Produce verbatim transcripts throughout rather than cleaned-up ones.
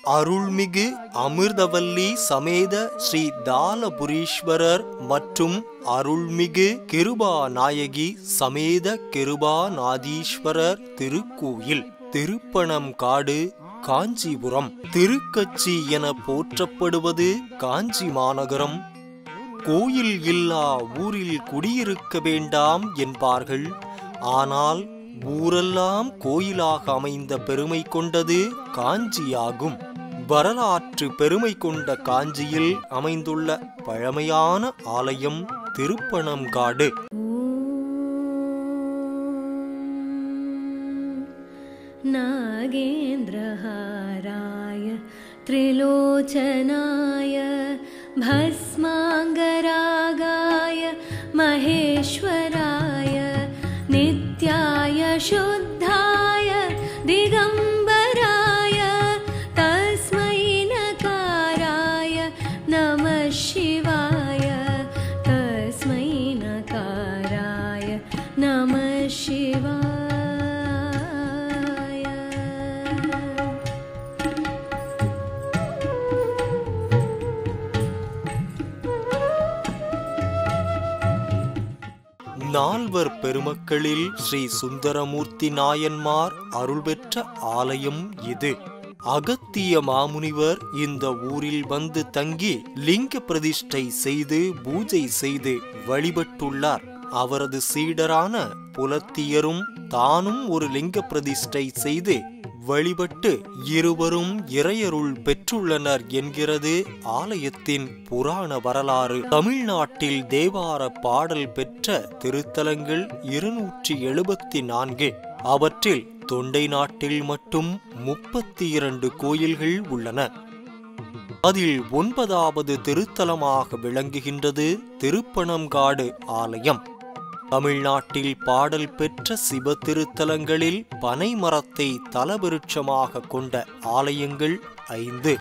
அருள்மிகு அமிர்தவல்லி சமேத ஸ்ரீ தாலபுரீஸ்வரர் மற்றும் அருள்மிகு கிருபாநாயகி சமேத கிருபாநாதீஸ்வரர் திருக்கோயில், திருப்பனம்காடு, காஞ்சிபுரம். திருக்கச்சி என போற்றப்படுவது காஞ்சி மாநகரம். கோயில் இல்லா ஊரில் குடியிருக்க வேண்டாம் என்பார்கள். ஆனால் ஊரெல்லாம் கோயிலாக அமைந்த பெருமை கொண்டது காஞ்சியாகும். வரலாற்று பெருமை கொண்ட காஞ்சியில் அமைந்துள்ள பழமையான ஆலயம் திருப்பனம்காடு. நாகேந்திரஹாராய த்ரிலோச்சனாய பஸ்மாங்கராகாய மகேஸ்வராய நித்யாய சுத்தாய திகம்பராய தஸ்மை நகாராய நமः சிவாய தஸ்மை நகாராய நமः சிவாய. நால்வர் பெருமக்களில் ஸ்ரீ சுந்தரமூர்த்தி நாயன்மார் அருள் பெற்ற ஆலயம் இது. அகத்திய மாமுனிவர் இந்த ஊரில் வந்து தங்கி லிங்க பிரதிஷ்டை செய்து பூஜை செய்து வழிபட்டுள்ளார். அவரது சீடரான புலத்தியரும் தானும் ஒரு லிங்க பிரதிஷ்டை செய்து வழிபட்டு இருவரும் இறையருள் பெற்றுள்ளனர் என்கிறது ஆலயத்தின் புராண வரலாறு. தமிழ்நாட்டில் தேவார பாடல் பெற்ற திருத்தலங்கள் இருநூற்றி எழுபத்தி நான்கு. அவற்றில் தொண்டை நாட்டில் மட்டும் முப்பத்தி இரண்டு கோயில்கள் உள்ளன. அதில் ஒன்பதாவது திருத்தலமாக விளங்குகின்றது திருப்பனம்காடு ஆலயம். தமிழ்நாட்டில் பாடல் பெற்ற சிவ திருத்தலங்களில் பனை மரத்தை தலவிருட்சமாக கொண்ட ஆலயங்கள் ஐந்து.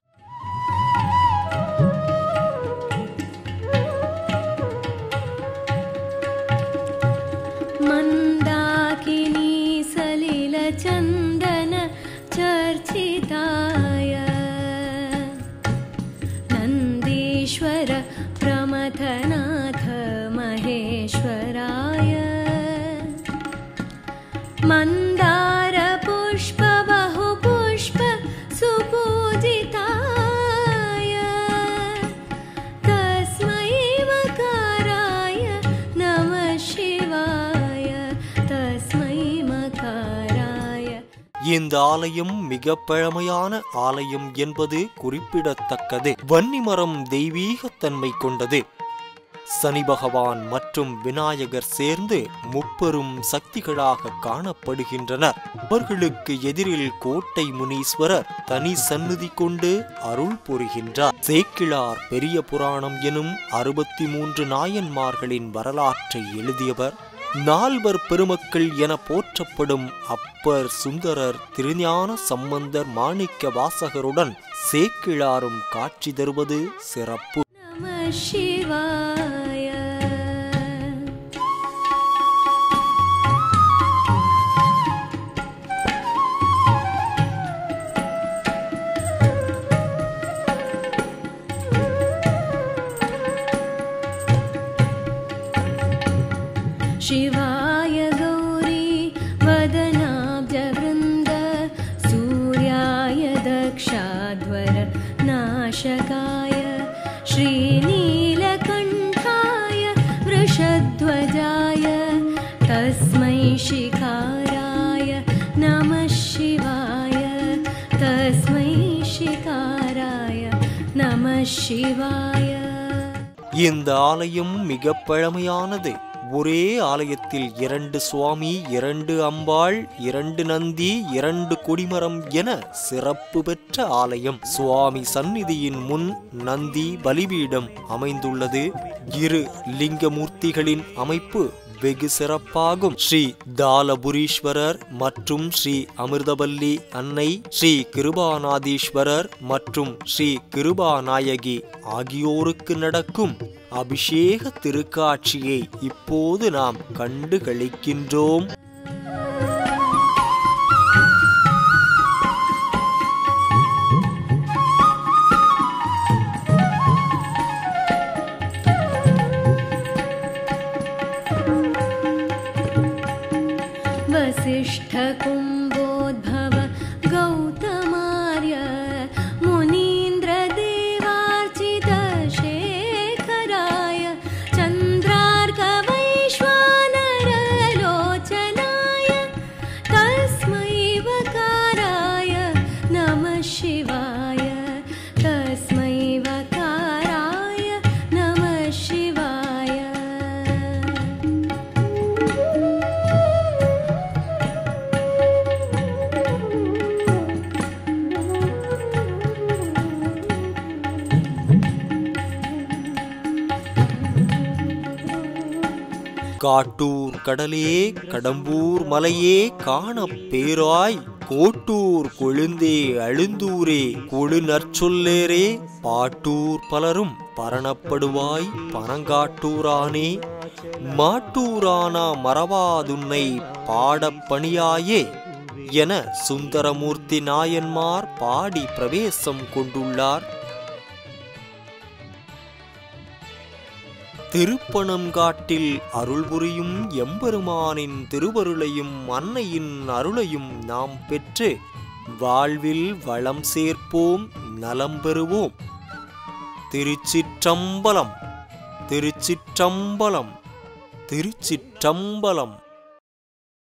மந்தாகினி சலில சந்தன சர்ச்சிதாய நந்தீஸ்வர பிரமதநாத மகேஸ்வராய மந்தார புஷ்ப பஹு புஷ்ப சுபூஜிதாய தஸ்மை மகாராய நமः சிவாய தஸ்மை மகாராய. இந்த ஆலயம் மிக பழமையான ஆலயம் என்பது குறிப்பிடத்தக்கது. வன்னிமரம் தெய்வீகத்தன்மை கொண்டது. சனி பகவான் மற்றும் விநாயகர் சேர்ந்து முப்பெரும் சக்திகளாக காணப்படுகின்றனர். அவர்களுக்கு எதிரில் கோட்டை முனீஸ்வரர் தனி சந்நிதி கொண்டு அருள் புரிகின்றார். சேக்கிழார் பெரிய புராணம் எனும் அறுபத்தி மூன்று நாயன்மார்களின் வரலாற்றை எழுதியவர். நால்வர் பெருமக்கள் என போற்றப்படும் அப்பர், சுந்தரர், திருஞான சம்பந்தர், மாணிக்க வாசகருடன் சேக்கிழாரும் காட்சி தருவது சிறப்பு. நமः சிவாய. शिवाय गौरी वदनाब्जवृन्द सूर्याय दक्षाध्वर नाशकाय श्रीनीलकण्ठाय वृषध्वजाय तस्मै शिखाराय नमः शिवाय तस्मै शिखाराय नमः शिवाय. இந்த ஆலயம் மிக பழமையானது. ஒரே ஆலயத்தில் இரண்டு சுவாமி, இரண்டு அம்பாள், இரண்டு நந்தி, இரண்டு கொடிமரம் என சிறப்பு பெற்ற ஆலயம். சுவாமி சந்நிதியின் முன் நந்தி பலிபீடம் அமைந்துள்ளது. இரு லிங்கமூர்த்திகளின் அமைப்பு வெகு சிறப்பாகும். ஸ்ரீ தாலபுரீஸ்வரர் மற்றும் ஸ்ரீ அமிர்தவல்லி அன்னை, ஸ்ரீ கிருபாநாதீஸ்வரர் மற்றும் ஸ்ரீ கிருபாநாயகி ஆகியோருக்கு நடக்கும் அபிஷேக திருக்காட்சியை இப்போது நாம் கண்டு களிக்கின்றோம். காட்டூர் கடலே கடம்பூர் மலையே காணப் பேராய் கோட்டூர் கொழுந்தே அழுந்தூரே கொழு நற்சொல்லேரே பாட்டூர் பலரும் பரணப்படுவாய் பனங்காட்டூரானே மாட்டூரானா மறவாதுன்னை பாடப் பணியாயே என சுந்தரமூர்த்தி நாயன்மார் பாடி பிரவேசம் கொண்டுள்ளார். திருப்பனங்காட்டில் அருள் புரியும் எம்பெருமானின் திருவருளையும் அன்னையின் அருளையும் நாம் பெற்று வாழ்வில் வளம் சேர்ப்போம், நலம் பெறுவோம். திருச்சிற்றம்பலம், திருச்சிற்றம்பலம், திருச்சிற்றம்பலம்.